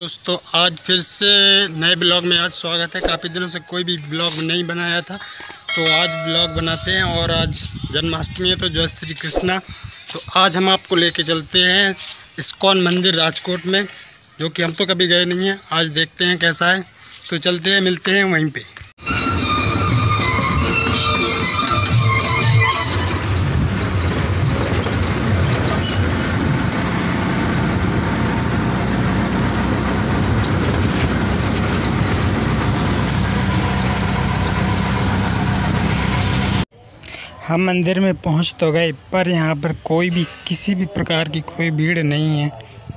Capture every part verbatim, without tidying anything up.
दोस्तों आज फिर से नए ब्लॉग में आज स्वागत है। काफ़ी दिनों से कोई भी ब्लॉग नहीं बनाया था तो आज ब्लॉग बनाते हैं। और आज जन्माष्टमी है तो जय श्री कृष्णा। तो आज हम आपको लेके चलते हैं इस्कॉन मंदिर राजकोट में, जो कि हम तो कभी गए नहीं हैं। आज देखते हैं कैसा है, तो चलते हैं, मिलते हैं वहीं पे। हम मंदिर में पहुंच तो गए, पर यहाँ पर कोई भी किसी भी प्रकार की कोई भीड़ नहीं है।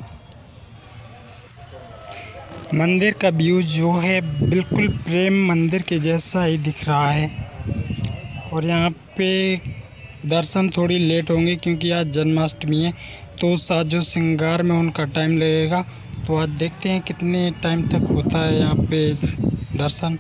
मंदिर का व्यू जो है बिल्कुल प्रेम मंदिर के जैसा ही दिख रहा है। और यहाँ पे दर्शन थोड़ी लेट होंगे क्योंकि आज जन्माष्टमी है, तो साजो श्रृंगार में उनका टाइम लगेगा। तो आज देखते हैं कितने टाइम तक होता है यहाँ पे दर्शन।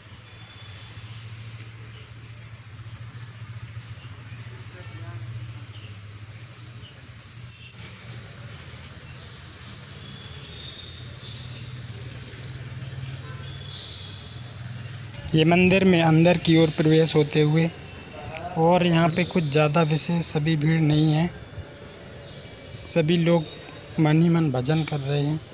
ये मंदिर में अंदर की ओर प्रवेश होते हुए, और यहाँ पे कुछ ज़्यादा विशेष सभी भीड़ नहीं है। सभी लोग मन ही मन भजन कर रहे हैं।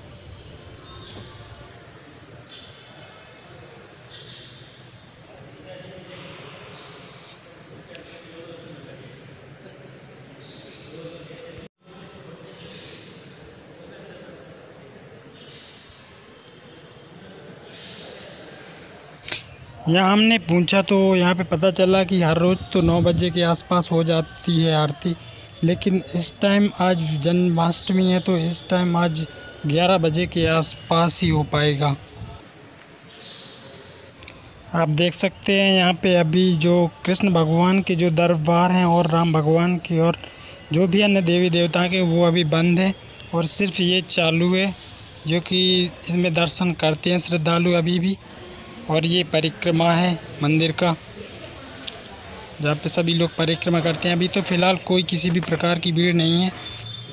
यहाँ हमने पूछा तो यहाँ पे पता चला कि हर रोज़ तो नौ बजे के आसपास हो जाती है आरती, लेकिन इस टाइम आज जन्माष्टमी है तो इस टाइम आज ग्यारह बजे के आसपास ही हो पाएगा। आप देख सकते हैं यहाँ पे अभी जो कृष्ण भगवान के जो दरबार हैं और राम भगवान की और जो भी अन्य देवी देवता के, वो अभी बंद है और सिर्फ ये चालू है, जो कि इसमें दर्शन करते हैं श्रद्धालु अभी भी। और ये परिक्रमा है मंदिर का, जहाँ पे सभी लोग परिक्रमा करते हैं। अभी तो फ़िलहाल कोई किसी भी प्रकार की भीड़ नहीं है।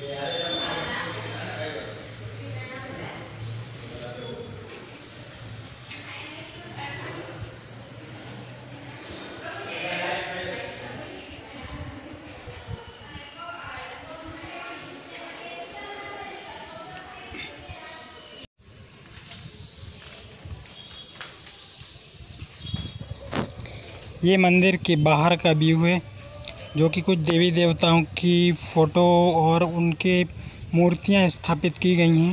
ये मंदिर के बाहर का व्यू है, जो कि कुछ देवी देवताओं की फ़ोटो और उनके मूर्तियां स्थापित की गई हैं।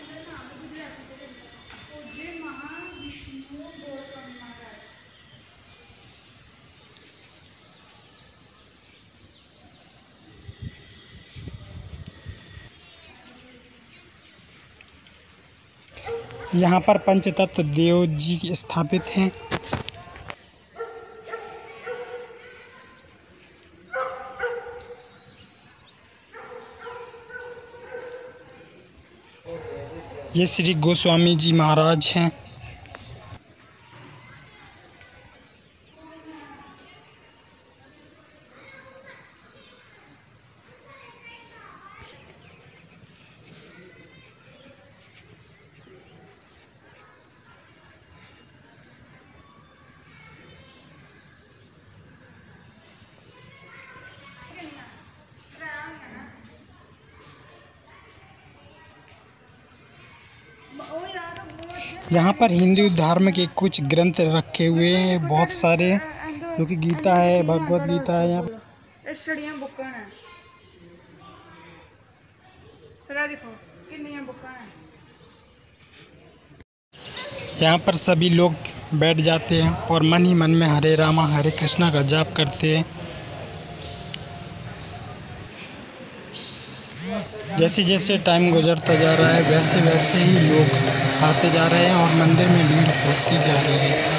यहाँ पर पंचतत्व देव जी स्थापित हैं। ये श्री गोस्वामी जी महाराज हैं। यहाँ पर हिंदू धर्म के कुछ ग्रंथ रखे हुए हैं, बहुत सारे, जो कि गीता है, भगवत गीता है। यहाँ यहाँ पर सभी लोग बैठ जाते हैं और मन ही मन में हरे रामा हरे कृष्णा का जाप करते हैं। जैसे जैसे टाइम गुजरता जा रहा है वैसे वैसे ही लोग आते जा रहे हैं और मंदिर में भीड़ होती जा रही है।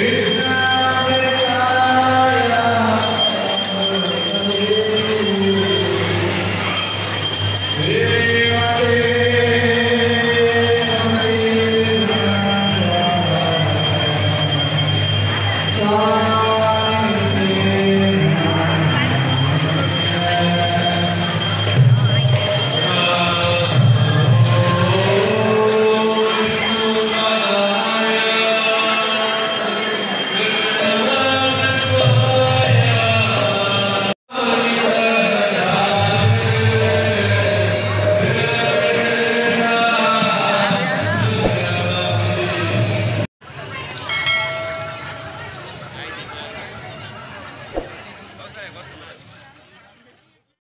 God.